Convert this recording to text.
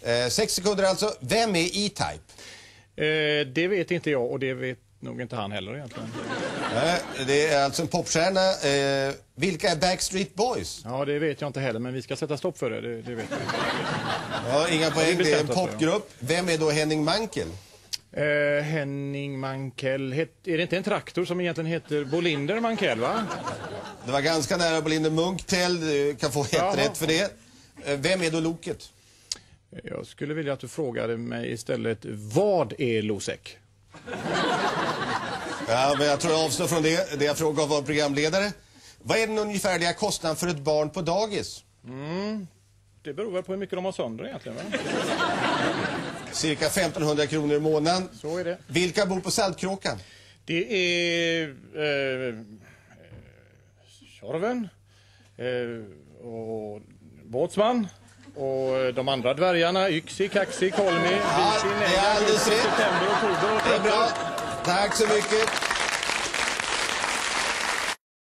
6 sekunder alltså. Vem är E-Type? Det vet inte jag och det vet nog inte han heller egentligen. Det är alltså en popstjärna. Vilka är Backstreet Boys? Ja, det vet jag inte heller, men vi ska sätta stopp för det vet jag. Ja, inga poäng, det är en popgrupp. Vem är då Henning Mankell? Henning Mankell, är det inte en traktor som egentligen heter Bolinder Mankell, va? Det var ganska nära Bolinder Munktell, du kan få ett rätt för det. Vem är då Loket? Jag skulle vilja att du frågade mig istället, vad är Losek? Ja, men jag tror jag avstår från det. Det jag frågade var programledare. Vad är den ungefärliga kostnaden för ett barn på dagis? Det beror väl på hur mycket de har sönder egentligen, va? Cirka 1500 kronor i månaden. Så är det. Vilka bor på Saltkråkan? Det är Tjorven och Båtsman och de andra dvärgarna, Yxi, Kaxi, Kolmi, Ja, det är alldeles rätt. september, oktober. Det är bra. Tack så mycket.